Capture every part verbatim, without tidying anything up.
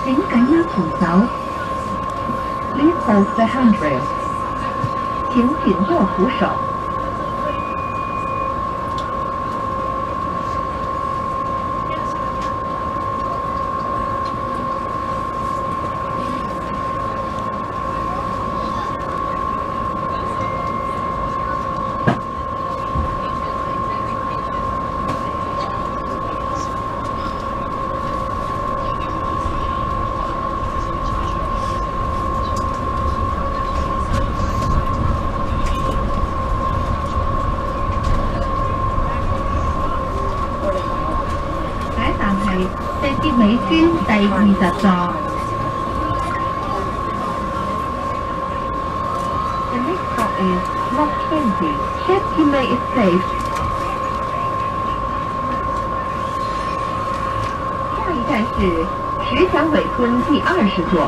请紧握扶手。Please hold the handrail。请紧握扶手。地鐵尾端第二十座。The next stop is Block twenty. Check teammate is safe. 下一站是石墙尾村第二十座。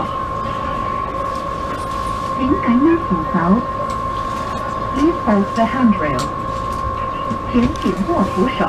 請緊握扶手。Please hold the handrail. 請緊握扶手。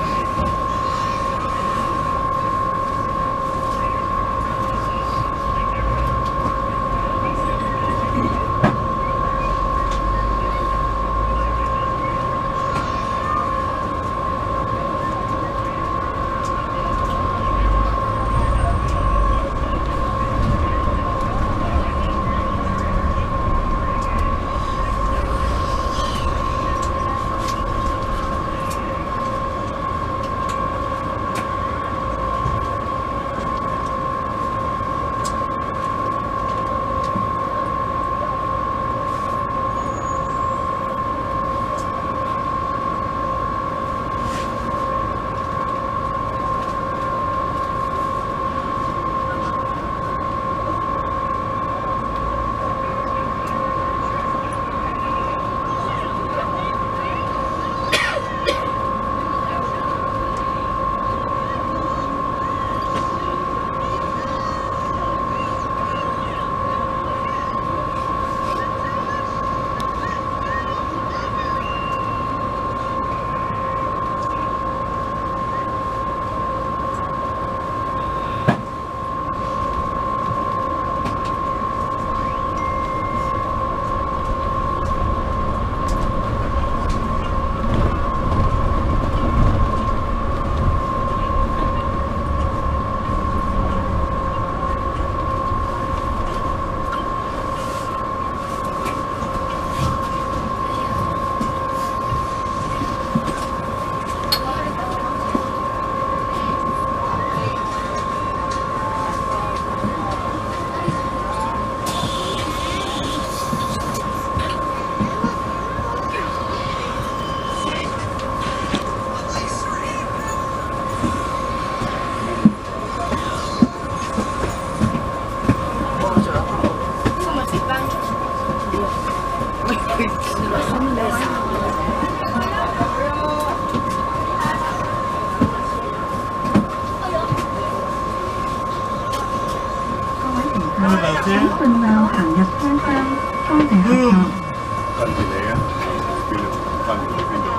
請盡量行入車廂，多謝合作。 跟住你啊，邊度？跟住邊度？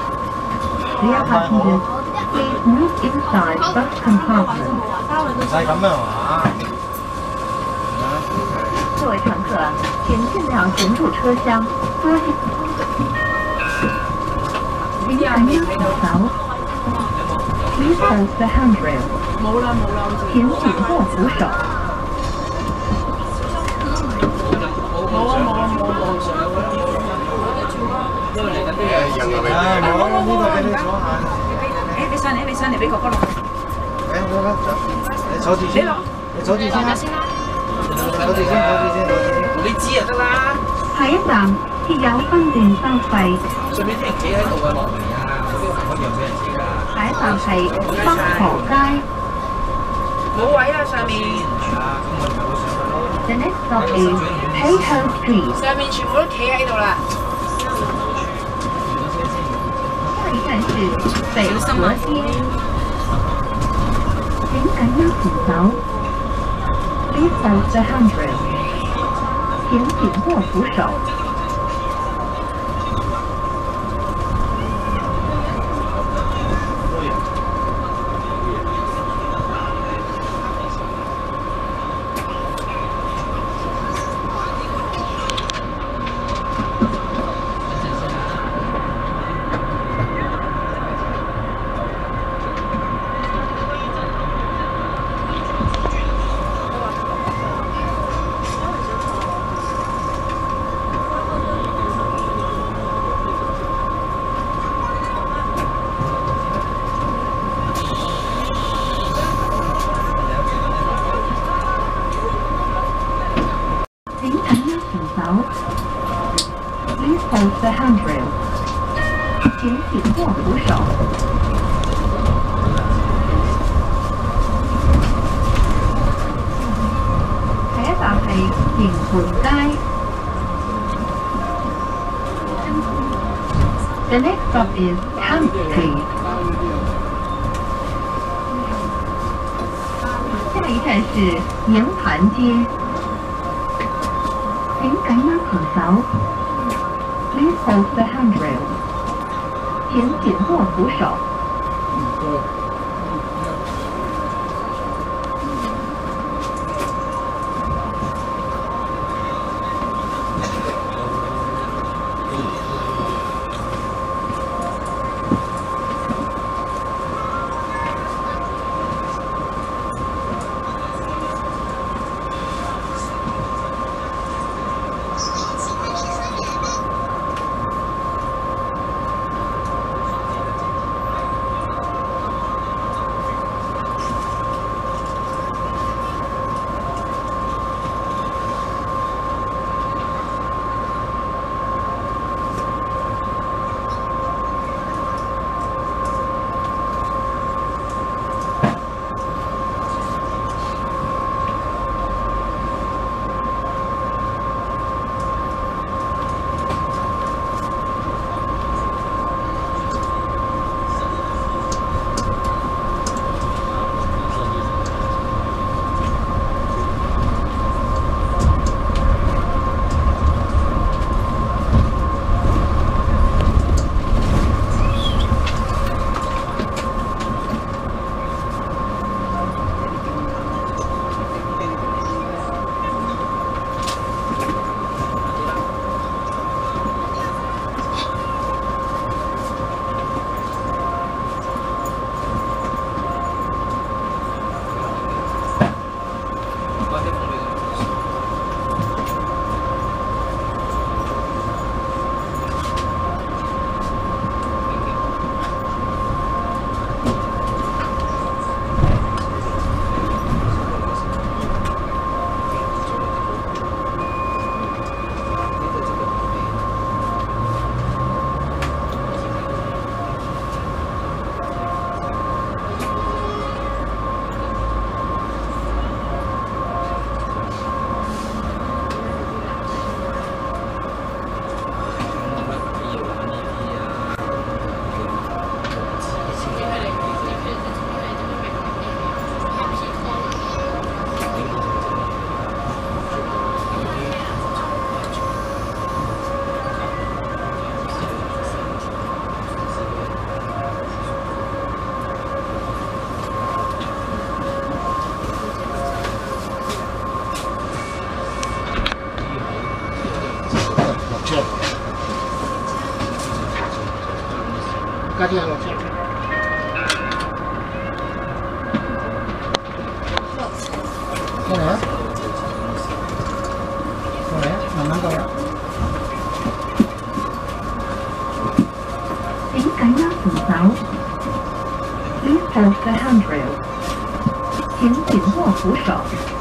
Dear passengers, please move inside bus compartment. 唔使咁樣啊！ 各位乘客，请尽量行入车厢，多谢。请紧握扶手。Please hold the handrail. 冇啦冇啦， 请紧握扶手。 冇啊冇啊冇冇上。 因為嚟緊啲人係咪？ 啊，冇啦，呢度俾你坐下。 誒，你上嚟，你上嚟俾哥哥落。 誒，好啦，你坐住先，你坐住先啦。坐住先，坐住先，坐住先。 你知就得啦。 下一站鐵有分段收費。 上面啲人企喺度啊，落嚟啊，呢個行可以讓俾人企㗎。 下一站係北河街。 冇位啊，上面。 係啊，咁我哋咪會上去咯。 The next stop is Payhoe Street. 上面全部都企喺度啦。 下一站是北河街。請緊握扶手。Please hold the handrail. 請緊握扶手。 槽。Please hold the handrail. 请紧握扶手。下一站係營盤街。The next stop is Camp Street. 下一站是營盤街。請緊握扶手。Please hold the handrail. 請緊握扶手。 加啲下落車。過嚟啊！過嚟啊！慢慢過嚟啊！ 請緊握扶手。Please hold the handrail. 請緊握扶手。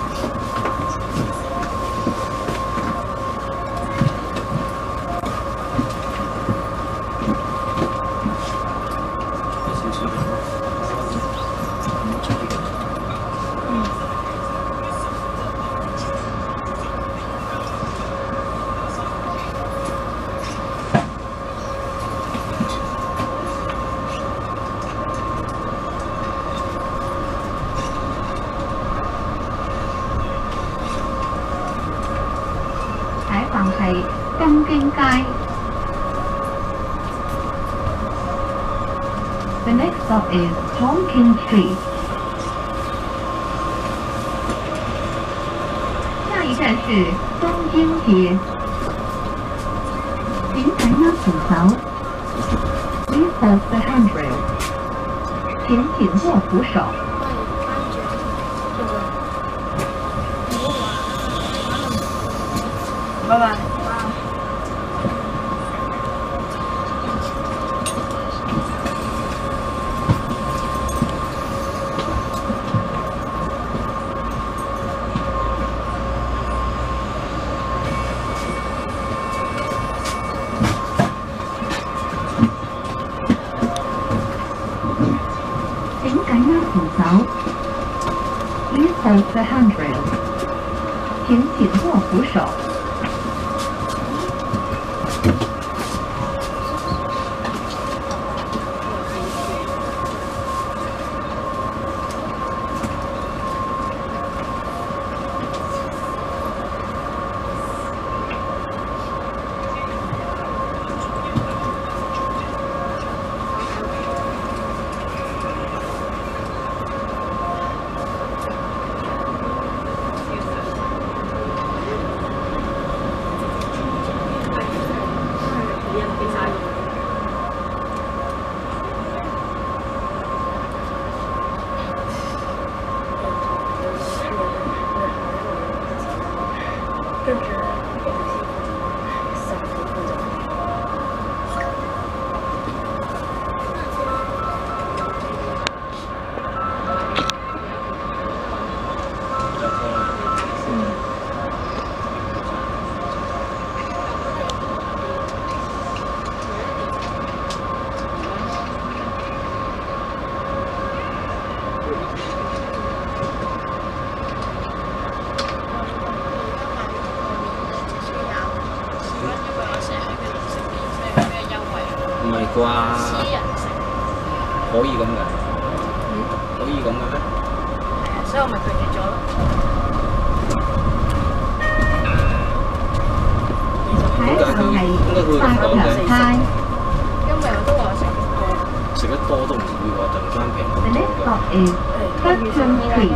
係東京街。The next stop is Tonkin Street. 下一站是东京街。请紧握扶手。Please hold the handrail. 请紧握扶手。 拜拜。 槽 ，Please hold the handrail， 请紧握扶手。 唔係啩？可以咁嘅？可以咁嘅咩？ 係啊，所以我咪拒絕咗咯。 下一站係八強街。 因為我都話食過， 食得多都唔會話突然間平好 The 多 next 㗎。 stop is Hudson Street。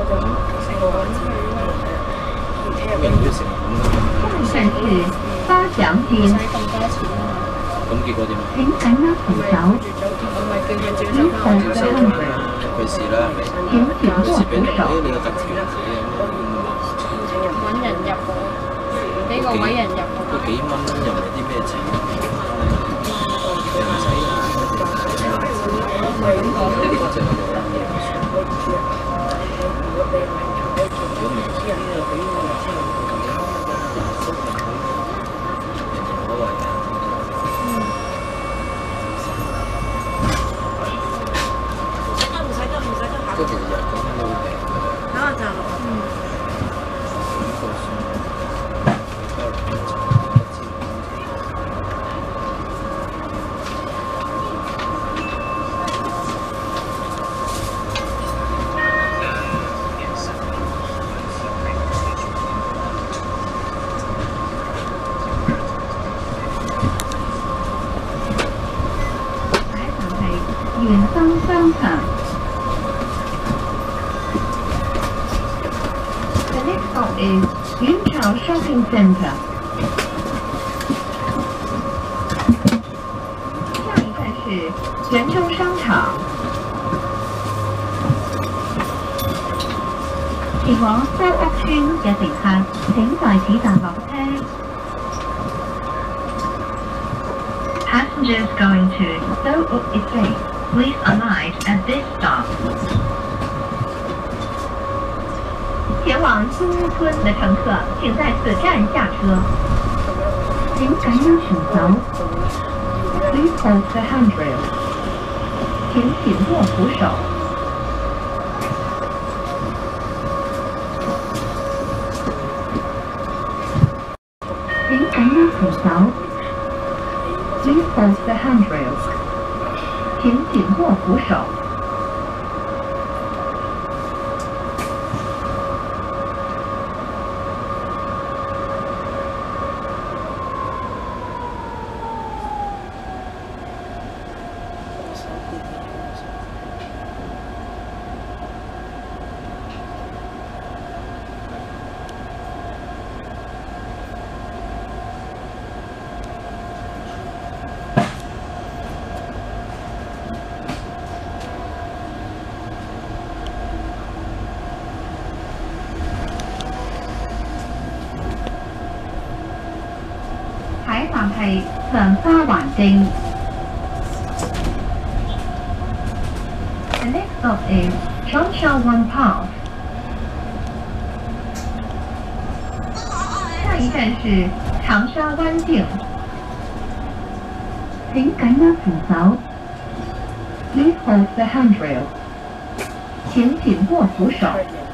人都食咁嘅， 下一站是八祥街。 使咁多錢啊嘛。 咁結果點啊？ 請緊握扶手。 我咪叫佢照收 Please 翻 hold 照 the 收翻 handrail， 佢事啦，係咪？ 請緊握有時俾你， 扶手。 誒你有特權嘅咁啊嘛， 揾人入喎，俾個位人入喎。 嗰幾蚊又唔係啲咩錢，又唔使啊， 唔係咁講。 呢個就係我如果唔係，好啊。嗰其實日咁樣都好平㗎啦。 等我站落。嗯。 下一站係元生商場。The next stop is 元朝 Shopping Center。下一站是元州商場。前往蘇屋村嘅乘客，請在此站落車。Passengers going to Souook Estate, please alight at this stop. 前往苏屋村的乘客，请在此站下车。请紧握扶手。Please hold the handrail. 请紧握扶手。请紧握扶手。Please hold the handrail. 请紧握扶手。下一站係長沙灣徑。The next stop is Changsha Pass。下一站是長沙灣徑。請緊握扶手。Please hold the handrail。 请紧握扶手。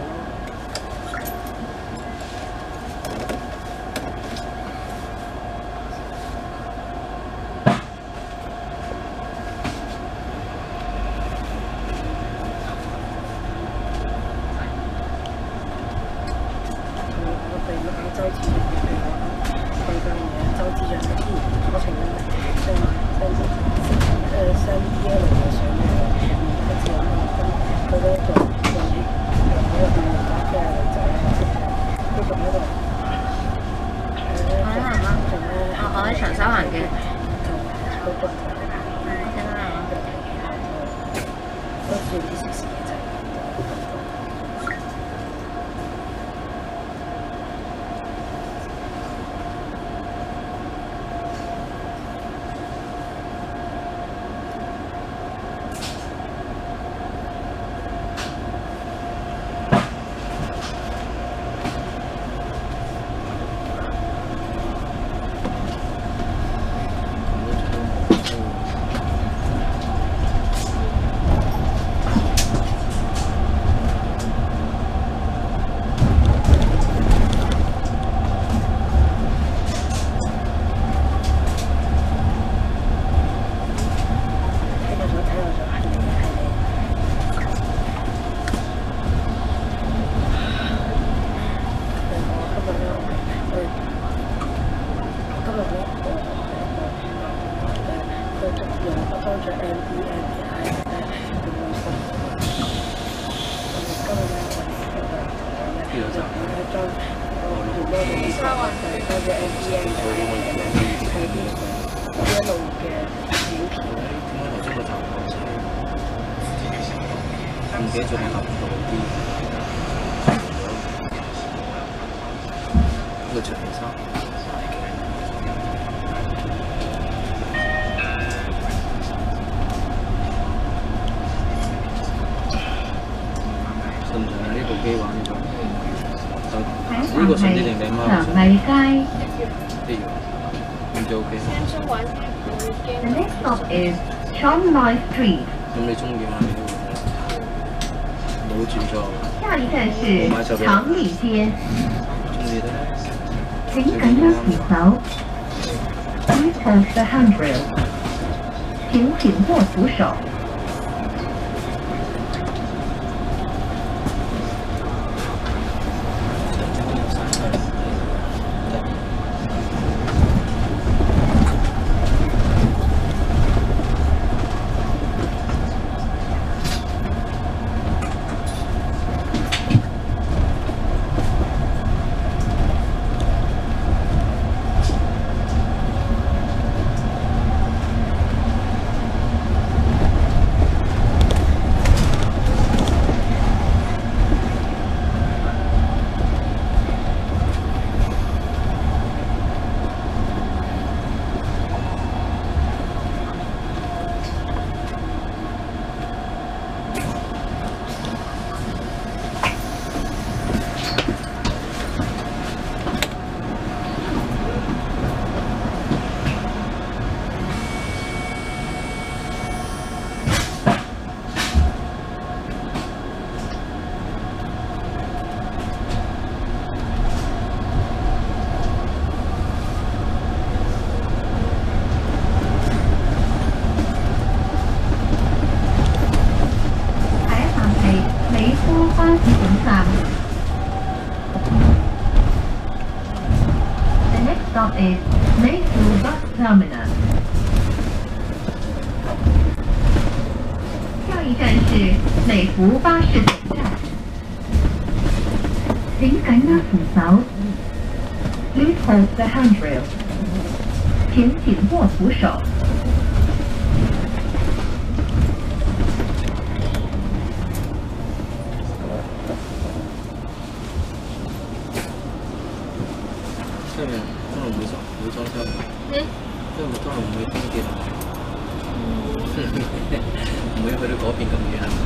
The next stop is Chongmai Street. 咁你中意買呢個冇轉錯， 下一站是長利街。 中意得。 請緊握扶手。Please hold the handrail. 請緊握扶手。The next stop is Meifu Bus Terminus. 下一站是美孚巴士总站。请緊握扶手。Please hold the handrail. 請緊握扶手。 下面可能會裝會裝修。嗯。因為可能唔會東結。唔會去到嗰邊咁遠係嘛？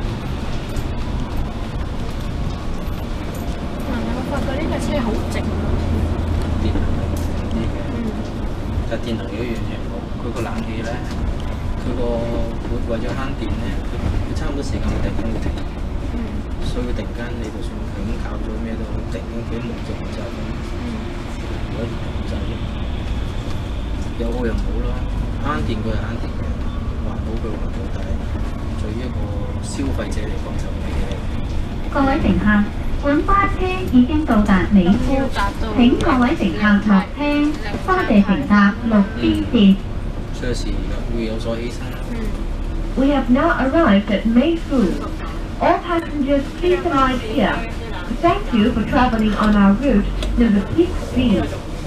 但係我發覺呢架車好靜啊。 電能啲嘅。嗯。但電能有一樣嘢好，佢個冷氣咧，佢個為為咗慳電咧，佢佢差唔多時間會突然間會停。 所以突然間你就算佢已經搞咗咩都好，突然間佢冇咗就係咁。如果就係有好又冇咯，慳電佢係慳電嘅，環保佢環保，但係對於一個消費者嚟講就唔係嘅。 各位乘客，本巴車已經到達美孚，請各位乘客落車，多謝乘搭綠邊線。 隨時會有所犧牲。 We have now arrived at Meifu. All passengers please arrive here. Thank you for traveling on our route to the peak speed.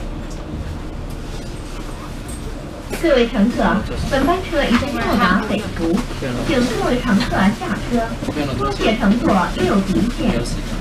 各位乘客，本班车已经到达北湖，请各位乘客下车。多谢乘坐六迪线。